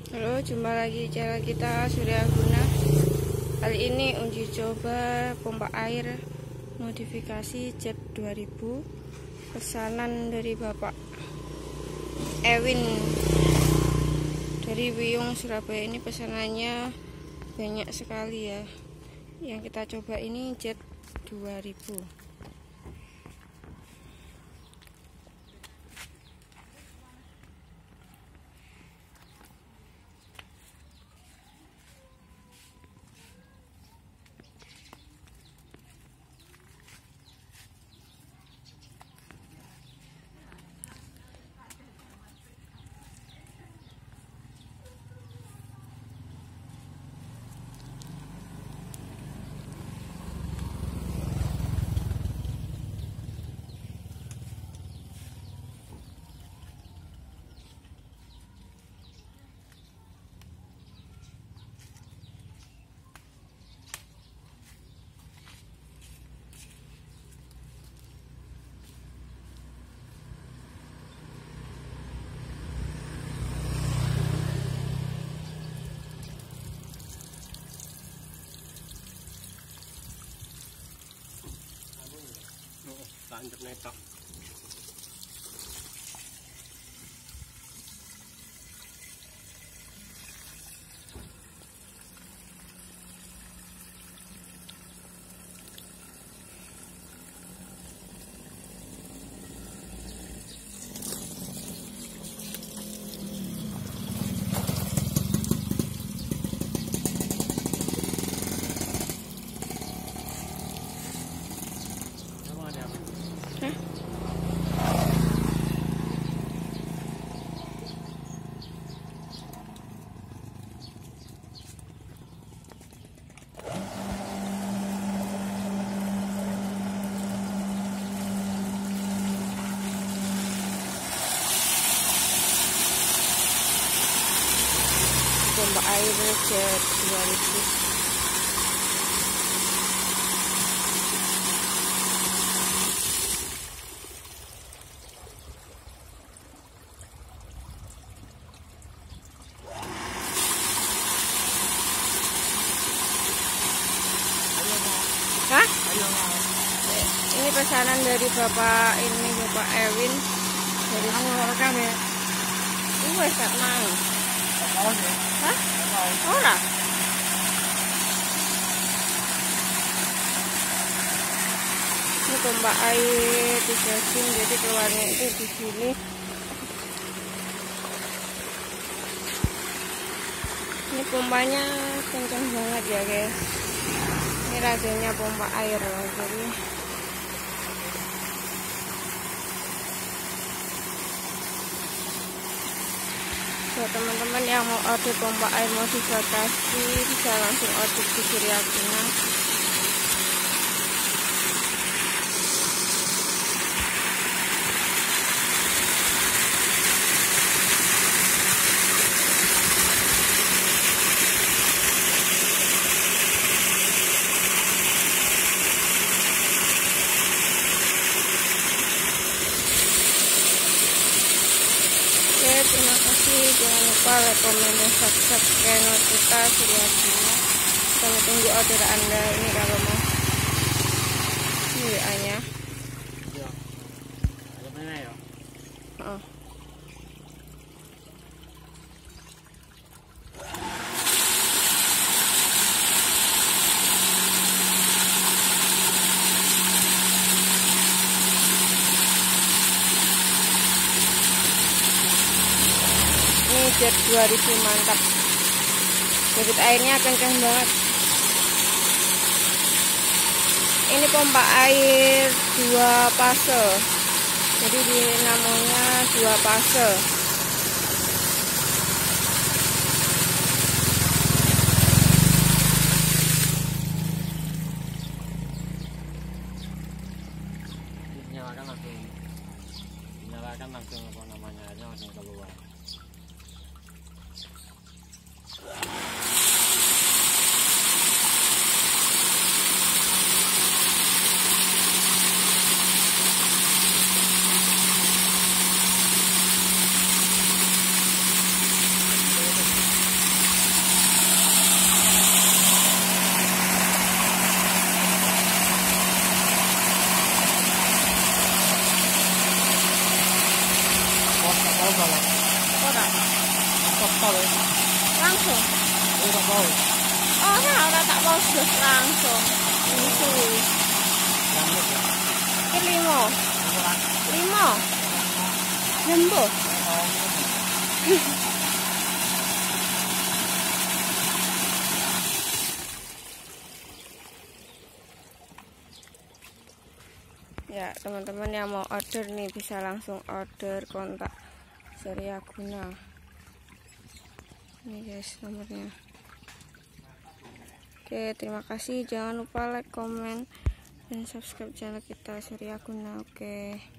Halo, jumpa lagi di channel kita Suryaguna. Kali ini uji coba pompa air modifikasi Jet 2000 pesanan dari Bapak Ewin dari Wiyung, Surabaya. Ini pesanannya banyak sekali ya. Yang kita coba ini Jet 2000. Lanjut netok. Pompa air Jet 2000. Hah? Ini pesanan dari Bapak Ewin dari rekam ya. wes gak mau. Hah? Ora. Ini pompa air digasin, jadi keluarnya itu di sini. Ini pompanya kencang banget ya guys. Ini radionya pompa air loh, jadi buat teman-teman yang mau order pompa air modifikasi bisa langsung order di Suryaguna. Terima kasih, jangan lupa komen dan subscribe channel kita Suryaguna. Kami tunggu order Anda ini kalau mau. Ini WA-nya. Ada mana ya? Oh. Ini Jet 2000 mantap. Debit airnya kencang banget. Ini pompa air 2 fase. Jadi dinamanya 2 fase. Dinyalakan langsung apa namanya, airnya langsung keluar. Ora. Apa ya? Langsung. Ora tahu. Ora tak pause langsung. Suwi. Lanjut ya. Ki 5. Ora. 5. Jembo. Ya, teman-teman yang mau order nih bisa langsung order, kontak Surya Guna. Ini guys nomornya. Oke, terima kasih. Jangan lupa like, komen, dan subscribe channel kita Surya Guna. Oke.